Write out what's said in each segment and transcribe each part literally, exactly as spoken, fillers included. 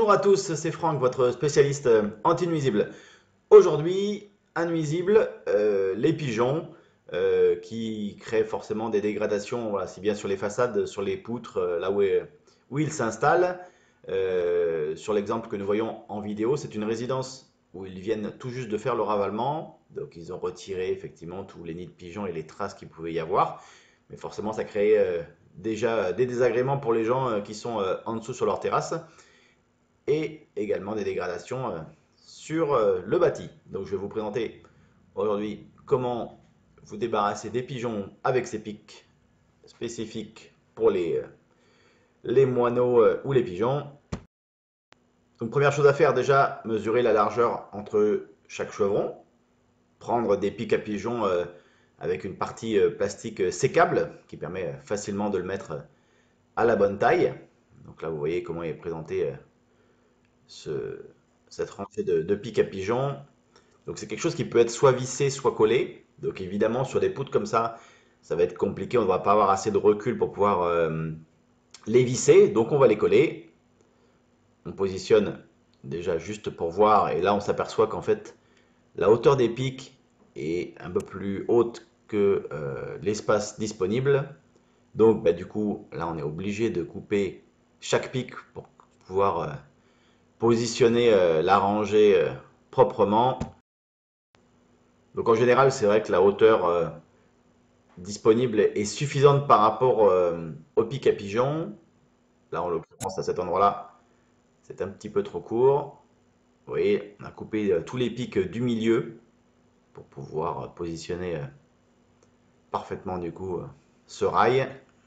Bonjour à tous, c'est Franck, votre spécialiste euh, anti-nuisible. Aujourd'hui, un nuisible, euh, les pigeons, euh, qui créent forcément des dégradations, voilà, si bien sur les façades, sur les poutres, euh, là où, est- où ils s'installent. Euh, sur l'exemple que nous voyons en vidéo, c'est une résidence où ils viennent tout juste de faire le ravalement. Donc ils ont retiré effectivement tous les nids de pigeons et les traces qu'il pouvait y avoir. Mais forcément, ça crée euh, déjà des désagréments pour les gens euh, qui sont euh, en dessous sur leur terrasse et également des dégradations euh, sur euh, le bâti. Donc je vais vous présenter aujourd'hui comment vous débarrasser des pigeons avec ces pics spécifiques pour les, euh, les moineaux euh, ou les pigeons. Donc première chose à faire, déjà mesurer la largeur entre chaque chevron, prendre des pics à pigeons euh, avec une partie euh, plastique euh, sécable qui permet facilement de le mettre à la bonne taille. Donc là vous voyez comment est présenté euh, ce, cette rangée de, de pics à pigeons. Donc c'est quelque chose qui peut être soit vissé, soit collé. Donc évidemment sur des poutres comme ça, ça va être compliqué, on ne va pas avoir assez de recul pour pouvoir euh, les visser. Donc on va les coller. On positionne déjà juste pour voir et là on s'aperçoit qu'en fait la hauteur des pics est un peu plus haute que euh, l'espace disponible. Donc bah, du coup là on est obligé de couper chaque pic pour pouvoir euh, positionner euh, la rangée euh, proprement. Donc en général, c'est vrai que la hauteur euh, disponible est suffisante par rapport euh, au pic à pigeon. Là, en l'occurrence, à cet endroit-là, c'est un petit peu trop court. Vous voyez, on a coupé euh, tous les pics du milieu pour pouvoir euh, positionner euh, parfaitement du coup euh, ce rail.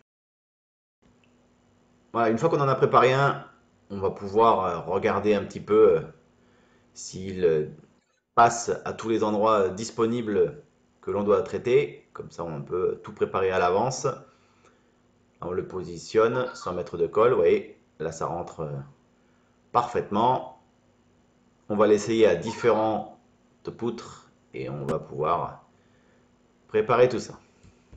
Voilà, une fois qu'on en a préparé un, on va pouvoir euh, regarder un petit peu euh, s'il euh, passe à tous les endroits disponibles que l'on doit traiter. Comme ça, on peut tout préparer à l'avance. On le positionne sans mettre de colle. Vous voyez, là, ça rentre euh, parfaitement. On va l'essayer à différentes poutres et on va pouvoir préparer tout ça.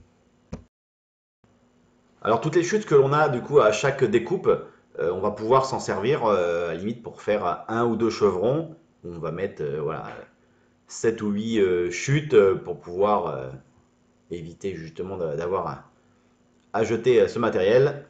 Alors, toutes les chutes que l'on a du coup à chaque découpe, euh, on va pouvoir s'en servir euh, à la limite pour faire un ou deux chevrons. On va mettre euh, voilà, sept ou huit euh, chutes euh, pour pouvoir euh, éviter justement d'avoir à, à jeter euh, ce matériel.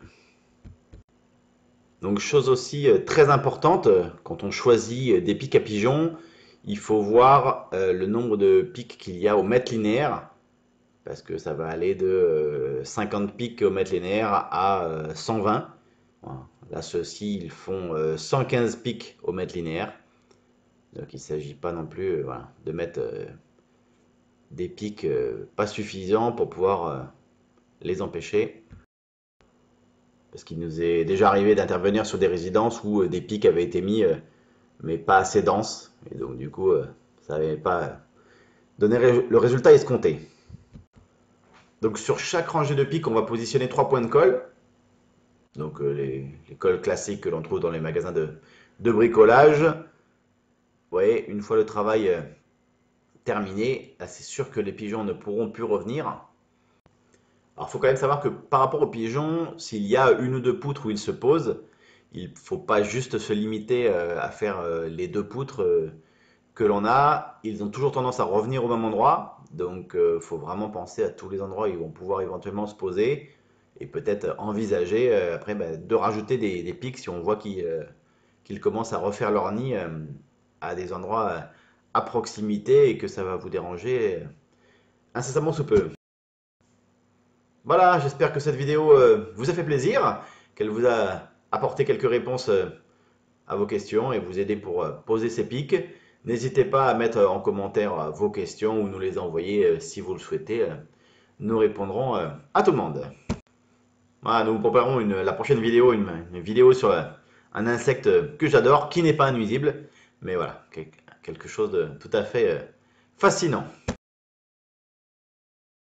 Donc chose aussi euh, très importante, euh, quand on choisit euh, des pics à pigeons, il faut voir euh, le nombre de pics qu'il y a au mètre linéaire, parce que ça va aller de euh, cinquante pics au mètre linéaire à euh, cent vingt. Voilà. Là, ceux-ci, ils font euh, cent quinze pics au mètre linéaire. Donc il ne s'agit pas non plus euh, voilà, de mettre euh, des pics euh, pas suffisants pour pouvoir euh, les empêcher. Parce qu'il nous est déjà arrivé d'intervenir sur des résidences où euh, des pics avaient été mis euh, mais pas assez dense. Et donc, du coup, euh, ça n'avait pas donné le résultat escompté. Donc, sur chaque rangée de pics, on va positionner trois points de colle. Donc, euh, les, les colles classiques que l'on trouve dans les magasins de, de bricolage. Vous voyez, une fois le travail euh, terminé, là, c'est sûr que les pigeons ne pourront plus revenir. Alors, il faut quand même savoir que par rapport aux pigeons, s'il y a une ou deux poutres où ils se posent, il ne faut pas juste se limiter euh, à faire euh, les deux poutres euh, que l'on a, ils ont toujours tendance à revenir au même endroit. Donc, il euh, faut vraiment penser à tous les endroits où ils vont pouvoir éventuellement se poser et peut-être envisager euh, après bah, de rajouter des, des pics si on voit qu'ils euh, qu'ils commencent à refaire leur nid euh, à des endroits euh, à proximité et que ça va vous déranger euh, incessamment sous peu. Voilà, j'espère que cette vidéo euh, vous a fait plaisir, qu'elle vous a apporté quelques réponses euh, à vos questions et vous aider pour euh, poser ces pics. N'hésitez pas à mettre en commentaire euh, vos questions ou nous les envoyer euh, si vous le souhaitez. Euh, Nous répondrons euh, à tout le monde. Voilà, nous vous préparons une, la prochaine vidéo, une, une vidéo sur euh, un insecte que j'adore, qui n'est pas nuisible, mais voilà, quelque chose de tout à fait euh, fascinant.